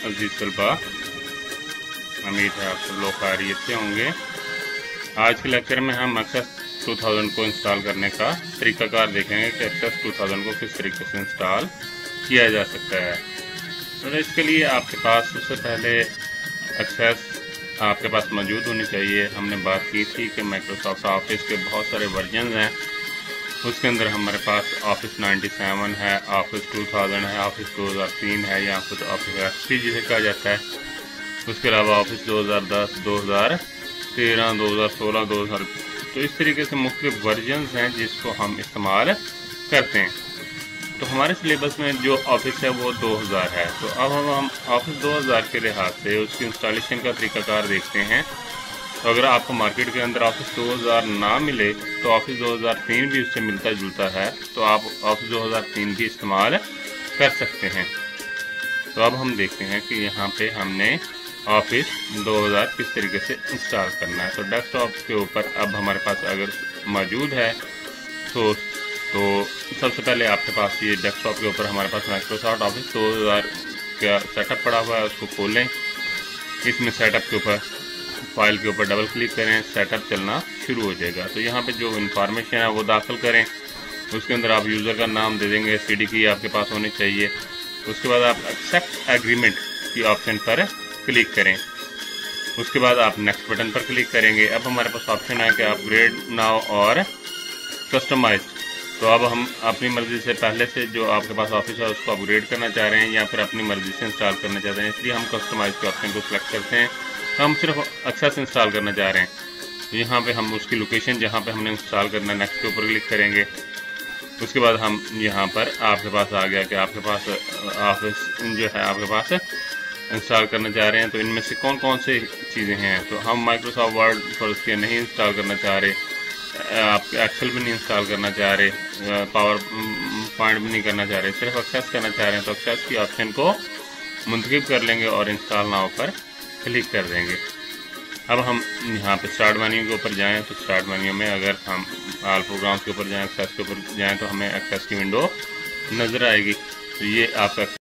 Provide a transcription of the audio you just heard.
अजीज तलबा, उम्मीद है आप सब लोग खैरियत से होंगे। आज के लेक्चर में हम एक्सेस 2000 को इंस्टॉल करने का तरीकाकार देखेंगे कि एक्सेस 2000 को किस तरीके से इंस्टॉल किया जा सकता है। तो इसके लिए आपके पास सबसे पहले एक्सेस आपके पास मौजूद होनी चाहिए। हमने बात की थी कि माइक्रोसॉफ्ट ऑफिस के बहुत सारे वर्जन हैं। उसके अंदर हमारे पास ऑफिस 97 है, ऑफिस 2000 है, ऑफिस 2003 है, या फिर ऑफिस एक्सपी जिसे कहा जाता है। उसके अलावा ऑफिस 2010, 2013, 2016, 2000, तो इस तरीके से मुख्तलिफ वर्जन्स हैं जिसको हम इस्तेमाल करते हैं। तो हमारे सिलेबस में जो ऑफिस है वो 2000 है। तो अब हम ऑफिस 2000 के लिहाज से उसकी इंस्टॉलेशन का तरीकाकार देखते हैं। तो अगर आपको मार्केट के अंदर ऑफिस 2000 ना मिले तो ऑफिस 2003 भी उससे मिलता जुलता है, तो आप ऑफिस 2003 भी इस्तेमाल कर सकते हैं। तो अब हम देखते हैं कि यहाँ पे हमने ऑफिस 2000 किस तरीके से इंस्टॉल करना है। तो डेस्कटॉप के ऊपर अब हमारे पास अगर मौजूद है तो सबसे पहले आपके पास ये डेस्कटॉप के ऊपर हमारे पास माइक्रोसॉफ्ट ऑफिस 2000 का सेटअप पड़ा हुआ है। उसको खोलें, इसमें सेटअप के ऊपर फाइल के ऊपर डबल क्लिक करें, सेटअप चलना शुरू हो जाएगा। तो यहाँ पे जो इन्फॉर्मेशन है वो दाखिल करें। उसके अंदर आप यूज़र का नाम दे देंगे, सीडी की आपके पास होनी चाहिए। उसके बाद आप एक्सेप्ट एग्रीमेंट की ऑप्शन पर क्लिक करें। उसके बाद आप नेक्स्ट बटन पर क्लिक करेंगे। अब हमारे पास ऑप्शन है कि अपग्रेड नाउ और कस्टमाइज। तो अब हम अपनी मर्ज़ी से पहले से जो आपके पास ऑफिस है उसको अपग्रेड करना चाह रहे हैं या फिर अपनी मर्ज़ी से इंस्टॉल करना चाहते हैं, इसलिए हम कस्टमाइज के ऑप्शन को सिलेक्ट करते हैं। हम सिर्फ एक्सेस इंस्टॉल करना चाह रहे हैं, तो यहाँ पे हम उसकी लोकेशन जहाँ पे हमने इंस्टॉल करना है नेक्स्ट के ऊपर क्लिक करेंगे। उसके बाद हम यहाँ पर आपके पास आ गया कि आपके पास ऑफिस जो है आपके पास इंस्टॉल करना चाह रहे हैं। तो इनमें से कौन कौन सी चीज़ें हैं। तो हम माइक्रोसॉफ्ट वर्ड फॉर उसके नहीं इंस्टॉल करना चाह रहे, आप एक्सेल भी नहीं इंस्टॉल करना चाह रहे, पावर पॉइंट भी नहीं करना चाह रहे, सिर्फ एक्सेस करना चाह रहे हैं। तो एक्सेस की ऑप्शन को मुंतखब कर लेंगे और इंस्टॉल नाउ पर क्लिक कर देंगे। अब हम यहाँ पे स्टार्ट मेन्यू के ऊपर जाएं तो स्टार्ट मेन्यू में अगर हम ऑल प्रोग्राम्स के ऊपर जाएं, एक्सेस के ऊपर जाएं, तो हमें एक्सेस की विंडो नज़र आएगी। तो ये आपका